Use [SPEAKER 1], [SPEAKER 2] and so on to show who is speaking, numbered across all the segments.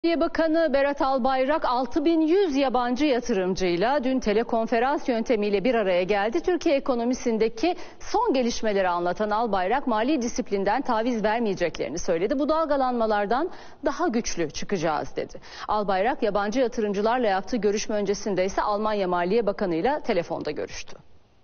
[SPEAKER 1] Maliye Bakanı Berat Albayrak 6100 yabancı yatırımcıyla dün telekonferans yöntemiyle bir araya geldi. Türkiye ekonomisindeki son gelişmeleri anlatan Albayrak mali disiplinden taviz vermeyeceklerini söyledi. Bu dalgalanmalardan daha güçlü çıkacağız dedi. Albayrak yabancı yatırımcılarla yaptığı görüşme öncesinde ise Almanya Maliye Bakanı ile telefonda görüştü.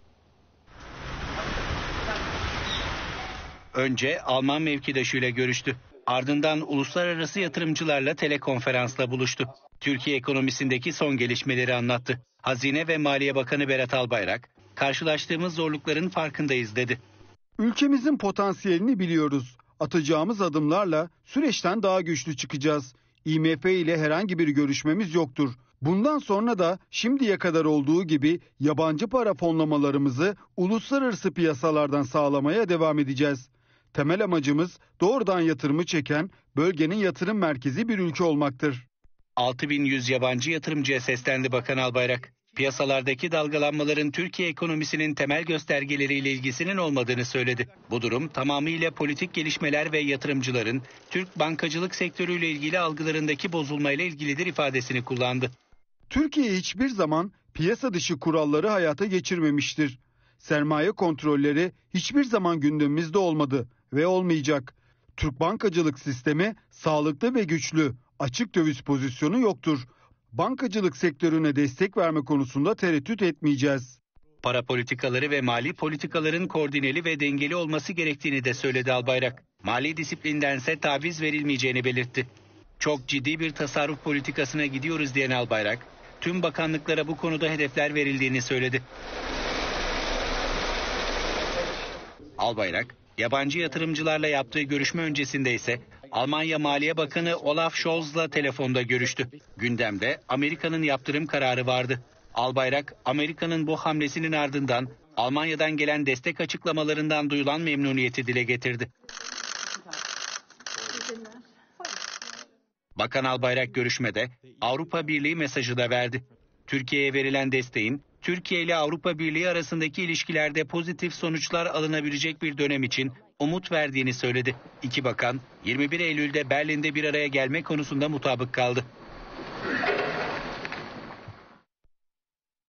[SPEAKER 2] Önce Alman mevkidaşıyla görüştü. Ardından uluslararası yatırımcılarla telekonferansla buluştu. Türkiye ekonomisindeki son gelişmeleri anlattı. Hazine ve Maliye Bakanı Berat Albayrak, karşılaştığımız zorlukların farkındayız dedi.
[SPEAKER 3] Ülkemizin potansiyelini biliyoruz. Atacağımız adımlarla süreçten daha güçlü çıkacağız. IMF ile herhangi bir görüşmemiz yoktur. Bundan sonra da şimdiye kadar olduğu gibi yabancı para fonlamalarımızı uluslararası piyasalardan sağlamaya devam edeceğiz. Temel amacımız doğrudan yatırımı çeken bölgenin yatırım merkezi bir ülke olmaktır.
[SPEAKER 2] 6100 yabancı yatırımcıya seslendi Bakan Albayrak. Piyasalardaki dalgalanmaların Türkiye ekonomisinin temel göstergeleriyle ilgisinin olmadığını söyledi. Bu durum tamamıyla politik gelişmeler ve yatırımcıların Türk bankacılık sektörüyle ilgili algılarındaki bozulmayla ilgilidir ifadesini kullandı.
[SPEAKER 3] Türkiye hiçbir zaman piyasa dışı kuralları hayata geçirmemiştir. Sermaye kontrolleri hiçbir zaman gündemimizde olmadı ve olmayacak. Türk bankacılık sistemi sağlıklı ve güçlü, açık döviz pozisyonu yoktur. Bankacılık sektörüne destek verme konusunda tereddüt etmeyeceğiz.
[SPEAKER 2] Para politikaları ve mali politikaların koordineli ve dengeli olması gerektiğini de söyledi Albayrak. Mali disiplindense taviz verilmeyeceğini belirtti. Çok ciddi bir tasarruf politikasına gidiyoruz diyen Albayrak, tüm bakanlıklara bu konuda hedefler verildiğini söyledi. Albayrak, yabancı yatırımcılarla yaptığı görüşme öncesinde ise Almanya Maliye Bakanı Olaf Scholz'la telefonda görüştü. Gündemde Amerika'nın yaptırım kararı vardı. Albayrak, Amerika'nın bu hamlesinin ardından Almanya'dan gelen destek açıklamalarından duyulan memnuniyeti dile getirdi. Bakan Albayrak görüşmede Avrupa Birliği mesajı da verdi. Türkiye'ye verilen desteğin Türkiye ile Avrupa Birliği arasındaki ilişkilerde pozitif sonuçlar alınabilecek bir dönem için umut verdiğini söyledi. İki bakan 21 Eylül'de Berlin'de bir araya gelme konusunda mutabık kaldı.